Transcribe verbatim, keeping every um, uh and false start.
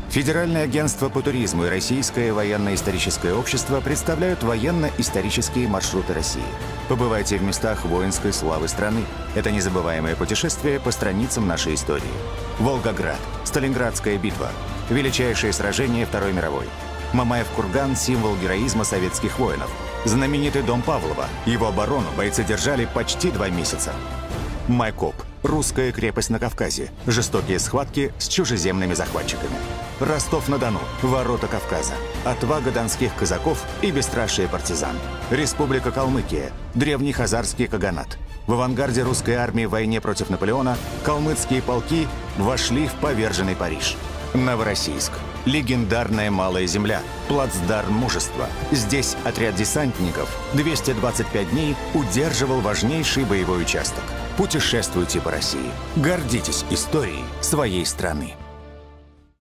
Федеральное агентство по туризму и Российское военно-историческое общество представляют военно-исторические маршруты России. Побывайте в местах воинской славы страны. Это незабываемое путешествие по страницам нашей истории. Волгоград, Сталинградская битва, величайшее сражение Второй мировой. Мамаев курган – символ героизма советских воинов. Знаменитый дом Павлова. Его оборону бойцы держали почти два месяца. Майкоп – русская крепость на Кавказе. Жестокие схватки с чужеземными захватчиками. Ростов-на-Дону – ворота Кавказа. Отвага донских казаков и бесстрашие партизан. Республика Калмыкия – древний хазарский каганат. В авангарде русской армии в войне против Наполеона калмыцкие полки вошли в поверженный Париж. Новороссийск – легендарная Малая Земля, плацдарм мужества. Здесь отряд десантников двести двадцать пять дней удерживал важнейший боевой участок. Путешествуйте по России. Гордитесь историей своей страны.